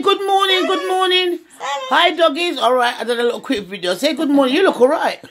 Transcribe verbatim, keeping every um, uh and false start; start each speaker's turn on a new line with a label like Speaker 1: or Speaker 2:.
Speaker 1: Good morning, good morning. Hi, doggies. All right, I did a little quick video. Say good morning. You look all right.